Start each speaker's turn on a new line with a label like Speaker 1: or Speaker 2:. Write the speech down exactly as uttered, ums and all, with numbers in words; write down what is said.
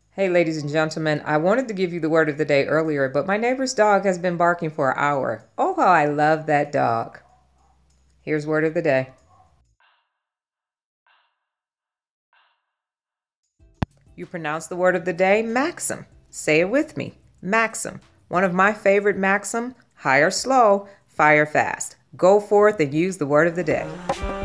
Speaker 1: Hey, ladies and gentlemen, I wanted to give you the word of the day earlier, but my neighbor's dog has been barking for an hour. Oh, how I love that dog. Here's word of the day. You pronounce the word of the day, Maxim. Say it with me, Maxim. One of my favorite Maxim, hire slow, fire fast. Go forth and use the word of the day.